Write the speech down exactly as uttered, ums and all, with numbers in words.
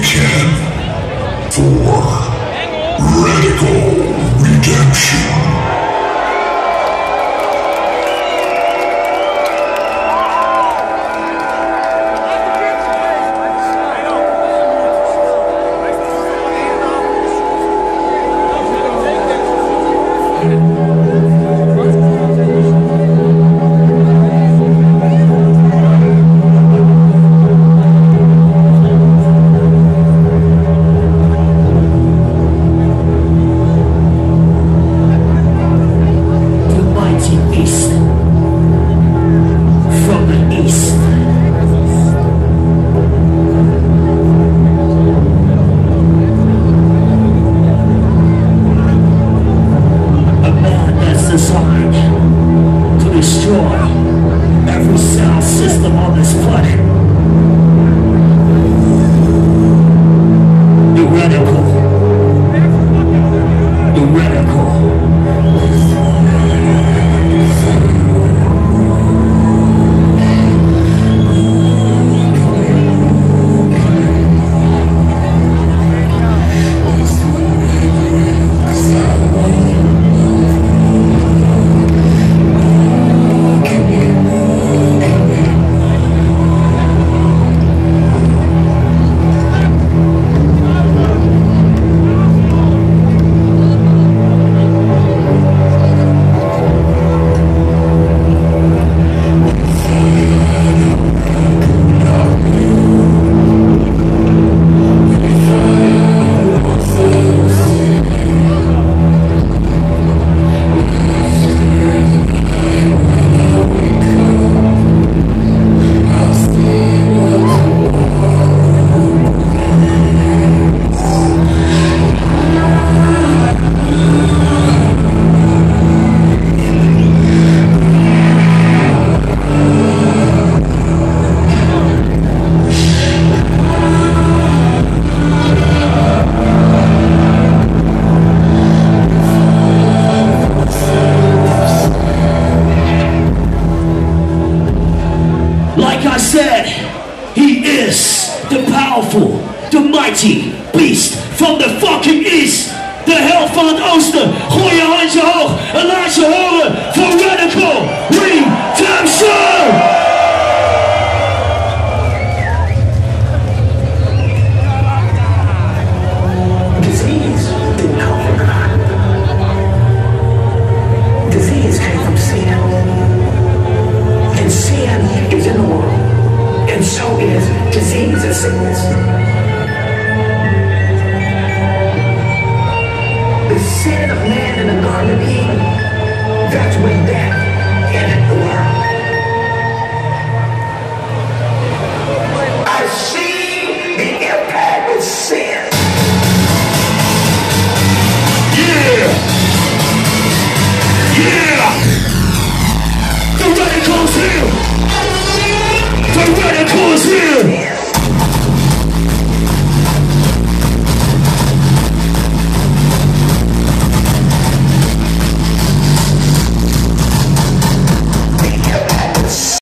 can for radical redemption. To destroy every sound system on this planet. The radical. The radical. Like I said, he is the powerful, the mighty beast from the fucking east. De held van het oosten. Gooi je handje hoog en laat je horen voor radical redemption. Disease didn't come from God. Disease came from sin. And sin is in the world. And so is disease and sickness.